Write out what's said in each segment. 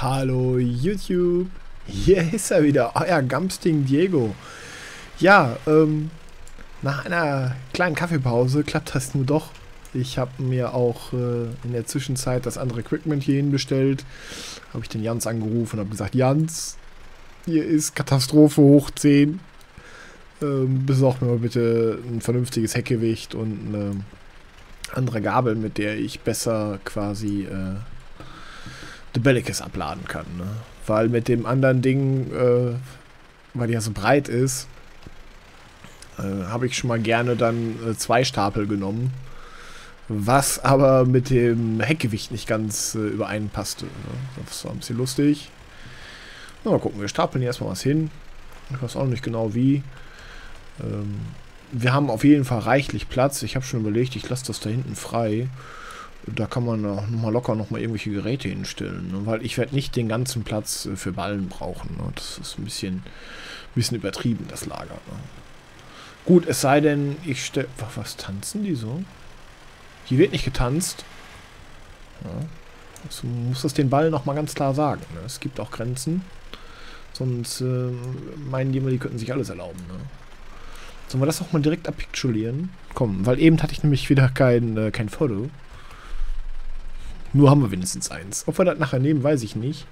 Hallo YouTube, hier ist er wieder, euer Gamsting Diego. Ja, nach einer kleinen Kaffeepause klappt das nur doch. Ich habe mir auch in der Zwischenzeit das andere Equipment hierhin bestellt. Habe ich den Jans angerufen und habe gesagt, Jans, hier ist Katastrophe hoch 10. Besorg mir mal bitte ein vernünftiges Heckgewicht und eine andere Gabel, mit der ich besser quasi The Bellicus abladen kann. Ne? Weil mit dem anderen Ding, weil die ja so breit ist, habe ich schon mal gerne dann 2 Stapel genommen. Was aber mit dem Heckgewicht nicht ganz übereinpasste. Ne? Das war ein bisschen lustig. Na, mal gucken, wir stapeln hier erstmal was hin. Ich weiß auch noch nicht genau wie. Wir haben auf jeden Fall reichlich Platz. Ich habe schon überlegt, ich lasse das da hinten frei. Da kann man auch nochmal locker irgendwelche Geräte hinstellen. Ne? Weil ich werde nicht den ganzen Platz für Ballen brauchen. Ne? Das ist ein bisschen übertrieben, das Lager. Ne? Gut, es sei denn, ich stelle... Was tanzen die so? Hier wird nicht getanzt. Ja. Also muss das den Ballen nochmal ganz klar sagen. Ne? Es gibt auch Grenzen. Sonst meinen die immer, die könnten sich alles erlauben. Ne? Sollen wir das auch mal direkt abpixelieren? Komm, weil eben hatte ich nämlich wieder kein Foto. Nur haben wir wenigstens eins. Ob wir das nachher nehmen, weiß ich nicht.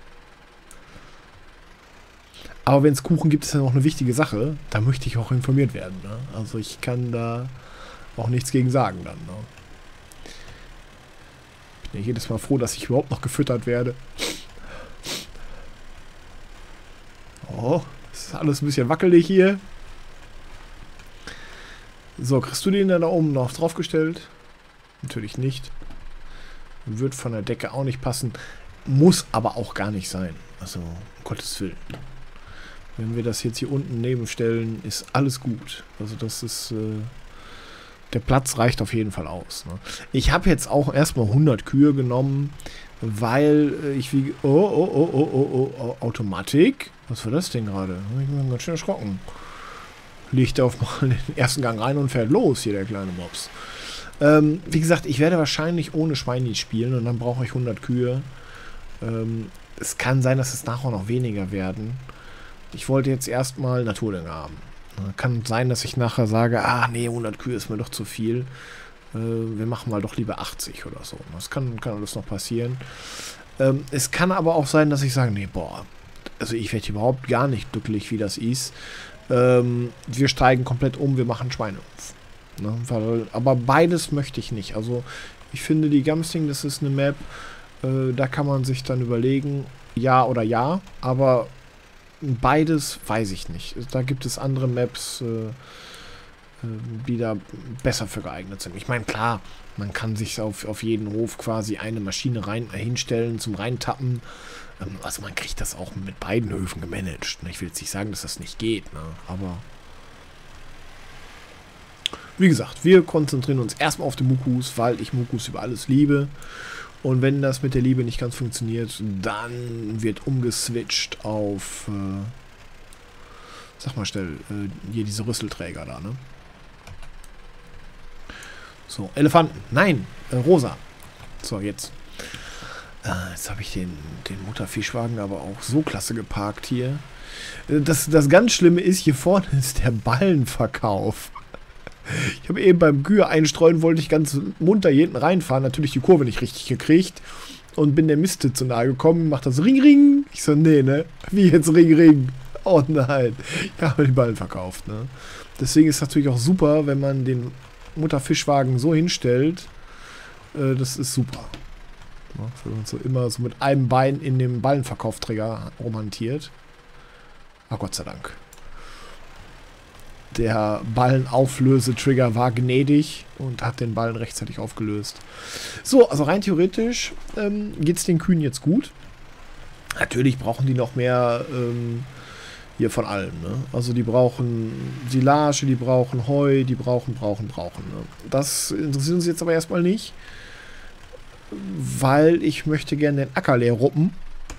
Aber wenn es Kuchen gibt, ist ja noch eine wichtige Sache. Da möchte ich auch informiert werden. Ne? Also ich kann da auch nichts gegen sagen dann. Ne? Bin ja jedes Mal froh, dass ich überhaupt noch gefüttert werde. Oh, das ist alles ein bisschen wackelig hier. So, kriegst du den da oben noch draufgestellt? Natürlich nicht. Wird von der Decke auch nicht passen. Muss aber auch gar nicht sein. Also, um Gottes Willen. Wenn wir das jetzt hier unten nebenstellen, ist alles gut. Also das ist... der Platz reicht auf jeden Fall aus. Ne? Ich habe jetzt auch erstmal 100 Kühe genommen, weil ich wie... Oh, Automatik? Was war das denn gerade? Ich bin ganz schön erschrocken. Legt auf mal den ersten Gang rein und fährt los, hier der kleine Mops. Wie gesagt, ich werde wahrscheinlich ohne Schweini spielen und dann brauche ich 100 Kühe. Es kann sein, dass es nachher noch weniger werden. Ich wollte jetzt erstmal Naturdünger haben. Kann sein, dass ich nachher sage, nee, 100 Kühe ist mir doch zu viel. Wir machen mal doch lieber 80 oder so. Das kann alles noch passieren. Es kann aber auch sein, dass ich sage, nee, boah, also ich werde überhaupt gar nicht glücklich, wie das ist. Wir steigen komplett um, wir machen Schweinehof. Ne? Aber beides möchte ich nicht. Also ich finde, die Gamsting, das ist eine Map, da kann man sich dann überlegen, ja oder ja, aber beides weiß ich nicht. Da gibt es andere Maps, die da besser für geeignet sind. Ich meine, klar, man kann sich auf jeden Hof quasi eine Maschine hinstellen zum Reintappen. Also man kriegt das auch mit beiden Höfen gemanagt. Ich will jetzt nicht sagen, dass das nicht geht, ne? Aber wie gesagt, wir konzentrieren uns erstmal auf die Mukus, weil ich Mukus über alles liebe. Und wenn das mit der Liebe nicht ganz funktioniert, dann wird umgeswitcht auf, sag mal schnell, hier diese Rüsselträger da, ne? So, Elefanten. Nein, rosa. So, jetzt. Jetzt habe ich den Mutterfischwagen aber auch so klasse geparkt hier. Das ganz Schlimme ist, hier vorne ist der Ballenverkauf. Ich habe eben beim Kühe einstreuen, wollte ich ganz munter hier hinten reinfahren. Natürlich die Kurve nicht richtig gekriegt. Und bin der Miste zu nahe gekommen. Macht das Ring, Ring. Ich so, nee, ne? Wie jetzt Ring, Ring? Oh nein. Ich habe die Ballen verkauft, ne? Deswegen ist es natürlich auch super, wenn man den Mutterfischwagen so hinstellt. Das ist super. Ja, wenn man so immer so mit einem Bein in dem Ballenverkaufträger romantiert. Ah, Gott sei Dank. Der Ballenauflöse-Trigger war gnädig und hat den Ballen rechtzeitig aufgelöst. So, also rein theoretisch geht es den Kühen jetzt gut. Natürlich brauchen die noch mehr hier von allem. Ne? Also die brauchen Silage, die brauchen Heu, die brauchen. Ne? Das interessiert uns jetzt aber erstmal nicht. Weil ich möchte gerne den Acker leer ruppen.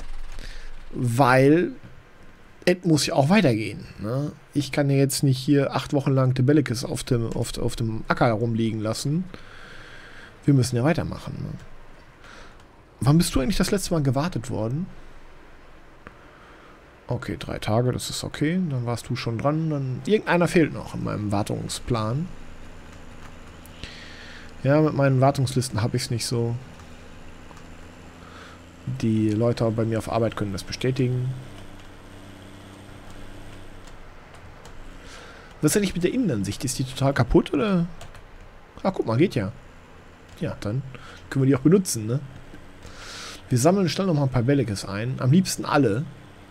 Weil es muss ja auch weitergehen. Ne? Ich kann ja jetzt nicht hier 8 Wochen lang The Bellicus auf dem Acker herumliegen lassen. Wir müssen ja weitermachen. Wann bist du eigentlich das letzte Mal gewartet worden? Okay, 3 Tage, das ist okay. Dann warst du schon dran. Dann irgendeiner fehlt noch in meinem Wartungsplan. Ja, mit meinen Wartungslisten habe ich es nicht so. Die Leute bei mir auf Arbeit können das bestätigen. Was ist denn nicht mit der Innenansicht? Ist die total kaputt, oder? Ah, guck mal, geht ja. Ja, dann können wir die auch benutzen, ne? Wir sammeln schnell noch mal ein paar Bellikes ein. Am liebsten alle.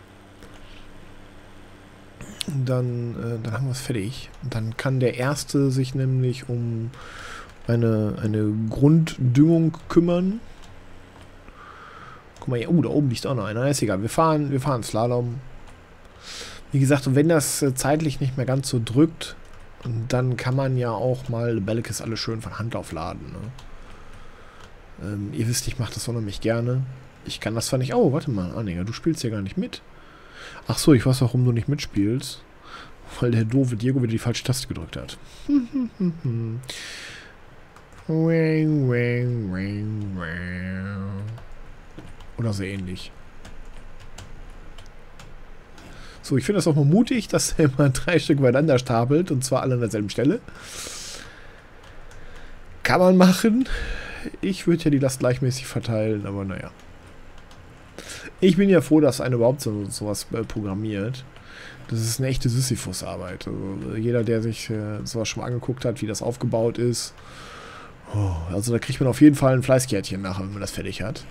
Dann haben wir es fertig. Und dann kann der Erste sich nämlich um eine Grunddüngung kümmern. Guck mal hier, da oben liegt auch noch einer. Ist egal, wir fahren Slalom. Wie gesagt, und wenn das zeitlich nicht mehr ganz so drückt, dann kann man ja auch mal Bellikes alle schön von Hand aufladen. Ne? Ihr wisst, ich mache das unheimlich gerne. Ich kann das zwar nicht... Oh, warte mal, Anhänger, du spielst ja gar nicht mit. Ach so, ich weiß, warum du nicht mitspielst. Weil der doofe Diego wieder die falsche Taste gedrückt hat. Oder so ähnlich. So, ich finde das auch mal mutig, dass er immer 3 Stück beieinander stapelt. Und zwar alle an derselben Stelle. Kann man machen. Ich würde ja die Last gleichmäßig verteilen, aber naja. Ich bin ja froh, dass einer überhaupt sowas programmiert. Das ist eine echte Sisyphus-Arbeit. Also jeder, der sich sowas schon mal angeguckt hat, wie das aufgebaut ist. Oh, also da kriegt man auf jeden Fall ein Fleißkärtchen nachher, wenn man das fertig hat.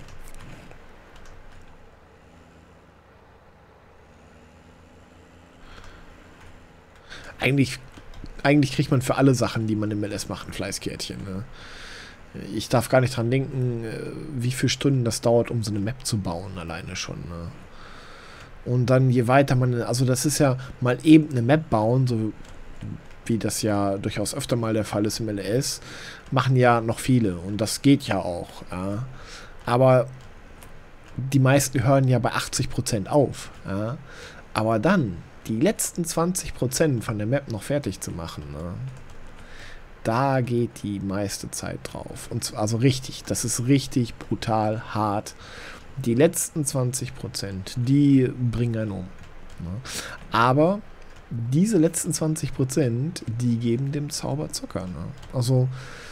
Eigentlich kriegt man für alle Sachen, die man im LS macht, ein Fleißkärtchen. Ne? Ich darf gar nicht dran denken, wie viele Stunden das dauert, um so eine Map zu bauen, alleine schon. Ne? Und dann je weiter man, also das ist ja mal eben eine Map bauen, so wie das ja durchaus öfter mal der Fall ist im LS, machen ja noch viele und das geht ja auch. Ja? Aber die meisten hören ja bei 80% auf. Ja? Aber dann die letzten 20% von der Map noch fertig zu machen, ne? Da geht die meiste Zeit drauf. Und also richtig, das ist richtig brutal hart. Die letzten 20%, die bringen einen um. Ne? Aber diese letzten 20%, die geben dem Zauber Zucker. Ne? Also,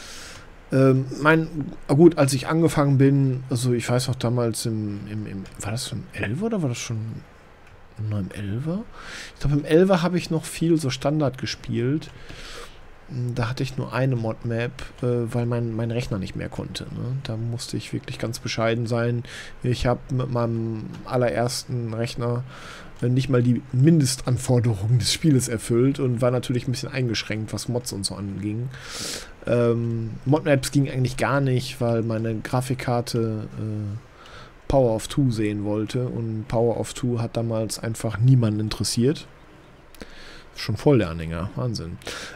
gut, als ich angefangen bin, also ich weiß noch damals war das im 11 oder war das schon noch im 11er? Ich glaube, im 11er habe ich noch viel so Standard gespielt. Da hatte ich nur eine Mod-Map, weil mein Rechner nicht mehr konnte. Ne? Da musste ich wirklich ganz bescheiden sein. Ich habe mit meinem allerersten Rechner nicht mal die Mindestanforderungen des Spieles erfüllt und war natürlich ein bisschen eingeschränkt, was Mods und so anging. Mod-Maps ging eigentlich gar nicht, weil meine Grafikkarte Power of Two sehen wollte und Power of Two hat damals einfach niemanden interessiert. Schon voll der Anhänger. Wahnsinn.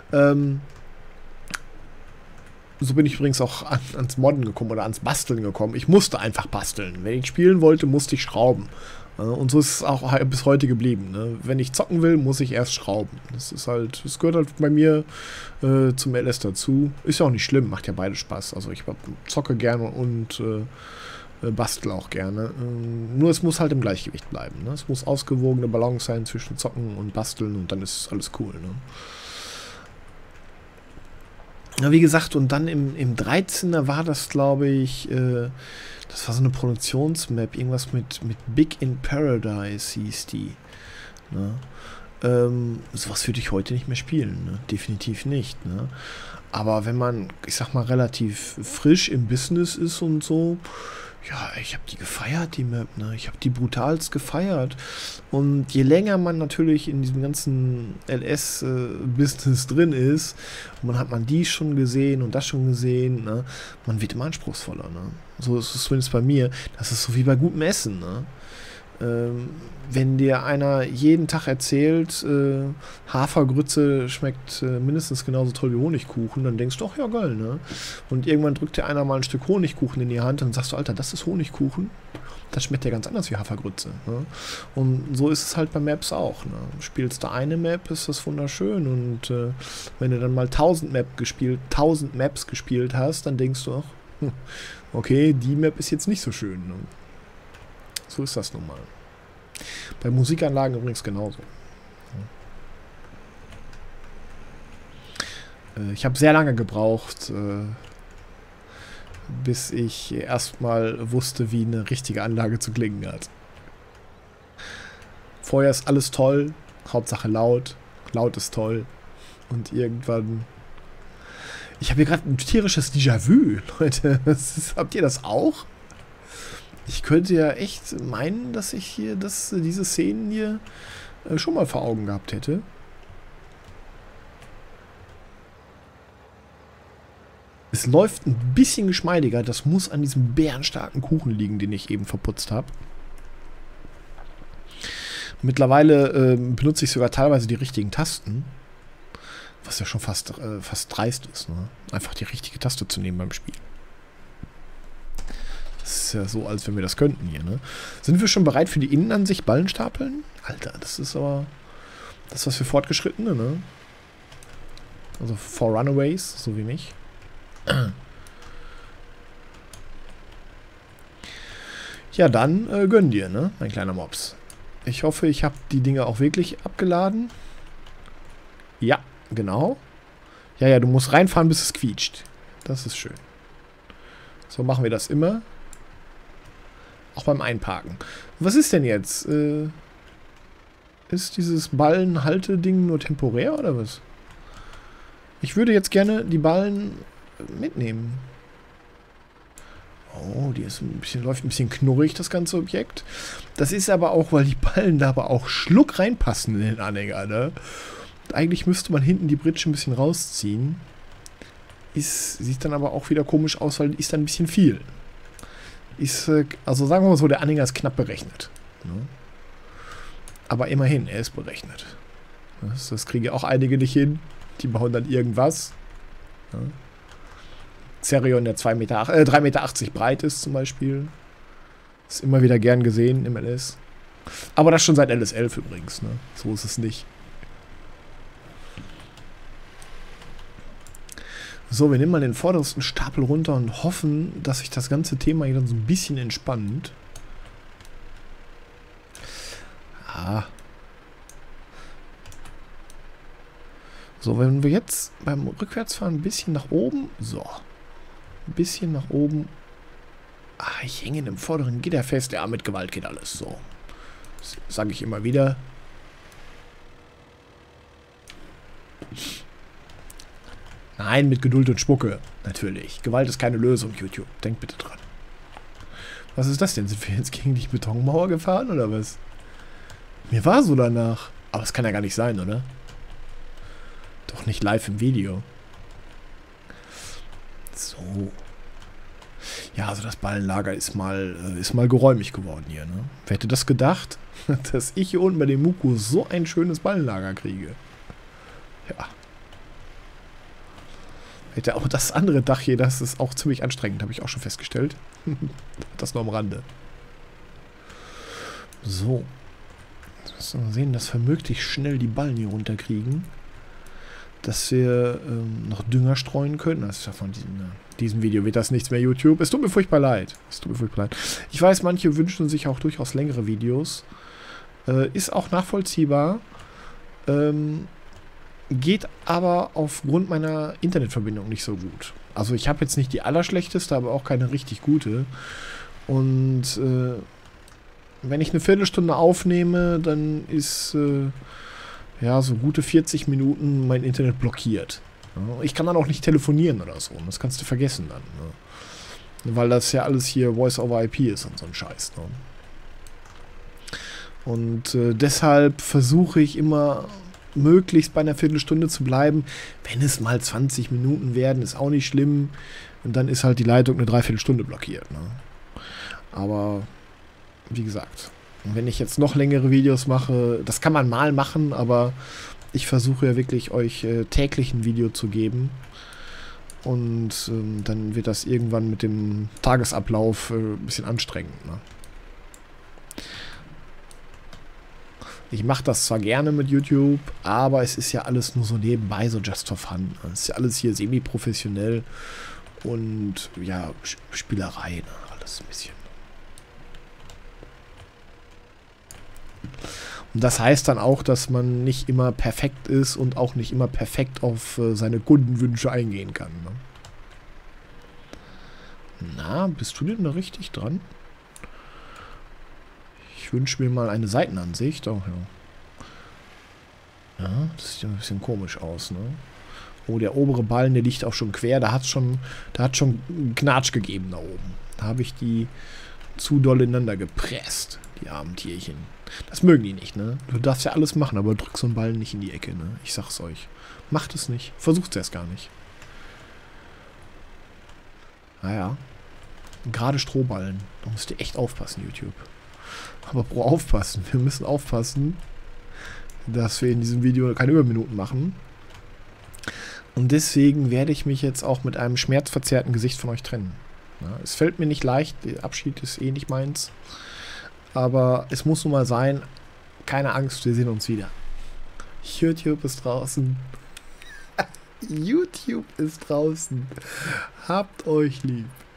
So bin ich übrigens auch ans Modden gekommen oder ans Basteln gekommen. Ich musste einfach basteln. Wenn ich spielen wollte, musste ich schrauben. Und so ist es auch bis heute geblieben. Ne? Wenn ich zocken will, muss ich erst schrauben. Das gehört halt bei mir zum LS dazu. Ist ja auch nicht schlimm, macht ja beide Spaß. Also ich zocke gerne und bastel auch gerne. Nur es muss halt im Gleichgewicht bleiben. Ne? Es muss ausgewogene Balance sein zwischen Zocken und Basteln und dann ist alles cool. Ne? Ja, wie gesagt, und dann im 13er war das, glaube ich, das war so eine Produktionsmap, irgendwas mit Big in Paradise hieß die. Ne? Sowas würde ich heute nicht mehr spielen, ne? Definitiv nicht. Ne? Aber wenn man, ich sag mal, relativ frisch im Business ist und so, ja, ich habe die gefeiert, die Map, ne? Ich habe die brutalst gefeiert. Und je länger man natürlich in diesem ganzen LS-Business drin ist, hat man die schon gesehen und das schon gesehen, ne? Man wird immer anspruchsvoller, ne? So ist es zumindest bei mir. Das ist so wie bei gutem Essen, ne? Wenn dir einer jeden Tag erzählt, Hafergrütze schmeckt mindestens genauso toll wie Honigkuchen, dann denkst du, ach ja, geil, ne? Und irgendwann drückt dir einer mal ein Stück Honigkuchen in die Hand und sagst du, Alter, das ist Honigkuchen? Das schmeckt ja ganz anders wie Hafergrütze. Ne? Und so ist es halt bei Maps auch. Ne? Spielst du eine Map, ist das wunderschön. Und wenn du dann mal 1000 Maps gespielt hast, dann denkst du auch, Okay, die Map ist jetzt nicht so schön. Ne? So ist das nun mal. Bei Musikanlagen übrigens genauso. Ich habe sehr lange gebraucht, bis ich erstmal wusste, wie eine richtige Anlage zu klingen hat. Vorher ist alles toll, Hauptsache laut. Laut ist toll. Und irgendwann... Ich habe hier gerade ein tierisches Déjà-vu, Leute. Habt ihr das auch? Ich könnte ja echt meinen, dass ich hier diese Szenen hier schon mal vor Augen gehabt hätte. Es läuft ein bisschen geschmeidiger. Das muss an diesem bärenstarken Kuchen liegen, den ich eben verputzt habe. Mittlerweile benutze ich sogar teilweise die richtigen Tasten. Was ja schon fast dreist ist, ne? Einfach die richtige Taste zu nehmen beim Spiel. Das ist ja so, als wenn wir das könnten hier, ne? Sind wir schon bereit für die Innenansicht Ballenstapeln? Alter, das ist aber das was für Fortgeschrittene, ne? Also for Runaways, so wie mich. Ja, dann gönn dir, ne? Mein kleiner Mops. Ich hoffe, ich habe die Dinge auch wirklich abgeladen. Ja, genau. Ja, du musst reinfahren, bis es quietscht. Das ist schön. So machen wir das immer. Auch beim Einparken. Was ist denn jetzt? Ist dieses Ballenhalteding nur temporär oder was? Ich würde jetzt gerne die Ballen mitnehmen. Oh, die ist läuft ein bisschen knurrig, das ganze Objekt. Das ist aber auch, weil die Ballen da aber auch schluck reinpassen in den Anhänger, ne? Eigentlich müsste man hinten die Britsche ein bisschen rausziehen. Sieht dann aber auch wieder komisch aus, weil ist dann ein bisschen viel. Also sagen wir mal so, der Anhänger ist knapp berechnet. Ne? Aber immerhin, er ist berechnet. Das kriegen ja auch einige nicht hin. Die bauen dann irgendwas. Ne? Zerion, der 3,80 Meter breit ist zum Beispiel. Ist immer wieder gern gesehen im LS. Aber das schon seit LS11 übrigens. Ne? So ist es nicht. So, wir nehmen mal den vordersten Stapel runter und hoffen, dass sich das ganze Thema hier dann so ein bisschen entspannt. Ah. So, wenn wir jetzt beim Rückwärtsfahren ein bisschen nach oben... So. Ein bisschen nach oben. Ah, ich hänge in dem vorderen Gitter fest. Ja, mit Gewalt geht alles. So. Das sage ich immer wieder. Nein, mit Geduld und Spucke. Natürlich. Gewalt ist keine Lösung, YouTube. Denkt bitte dran. Was ist das denn? Sind wir jetzt gegen die Betonmauer gefahren oder was? Mir war so danach. Aber das kann ja gar nicht sein, oder? Doch nicht live im Video. So. Ja, also das Ballenlager ist mal geräumig geworden hier, ne? Wer hätte das gedacht, dass ich hier unten bei dem Muku so ein schönes Ballenlager kriege? Ja. Hätte auch das andere Dach hier, das ist auch ziemlich anstrengend, habe ich auch schon festgestellt. Das nur am Rande. So. Jetzt müssen wir sehen, dass wir möglichst schnell die Ballen hier runterkriegen. Dass wir noch Dünger streuen können. Das ist ja von diesem Video wird das nichts mehr, YouTube. Es tut mir furchtbar leid. Ich weiß, manche wünschen sich auch durchaus längere Videos. Ist auch nachvollziehbar. Geht aber aufgrund meiner Internetverbindung nicht so gut. Also ich habe jetzt nicht die allerschlechteste, aber auch keine richtig gute. Und wenn ich eine Viertelstunde aufnehme, dann ist... ja, so gute 40 Minuten mein Internet blockiert. Ja, ich kann dann auch nicht telefonieren oder so. Das kannst du vergessen dann. Ne? Weil das ja alles hier Voice over IP ist und so ein Scheiß. Ne? Und deshalb versuche ich immer möglichst bei einer Viertelstunde zu bleiben. Wenn es mal 20 Minuten werden, ist auch nicht schlimm. Und dann ist halt die Leitung eine Dreiviertelstunde blockiert. Ne? Aber wie gesagt... Und wenn ich jetzt noch längere Videos mache, das kann man mal machen, aber ich versuche ja wirklich euch täglich ein Video zu geben. Und dann wird das irgendwann mit dem Tagesablauf ein bisschen anstrengend. Ne? Ich mache das zwar gerne mit YouTube, aber es ist ja alles nur so nebenbei, so just for fun. Es ist ja alles hier semi-professionell. und ja, Spielerei, ne? Alles ein bisschen. Und das heißt dann auch, dass man nicht immer perfekt ist und auch nicht immer perfekt auf seine Kundenwünsche eingehen kann. Ne? Na, bist du denn da richtig dran? Ich wünsche mir mal eine Seitenansicht. Oh, ja. Ja, das sieht ja ein bisschen komisch aus, ne? Oh, der obere Ballen, der liegt auch schon quer. Da hat schon einen Knatsch gegeben da oben. Da habe ich die zu doll ineinander gepresst, die armen Tierchen. Das mögen die nicht, ne? Du darfst ja alles machen, aber drück so einen Ballen nicht in die Ecke, ne? Ich sag's euch. Macht es nicht. Versucht es erst gar nicht. Naja. Gerade Strohballen. Da musst du echt aufpassen, YouTube. Aber Bro, aufpassen. Wir müssen aufpassen, dass wir in diesem Video keine Überminuten machen. Und deswegen werde ich mich jetzt auch mit einem schmerzverzerrten Gesicht von euch trennen. Ja, es fällt mir nicht leicht, der Abschied ist eh nicht meins. Aber es muss nun mal sein, keine Angst, wir sehen uns wieder. YouTube ist draußen. YouTube ist draußen. Habt euch lieb.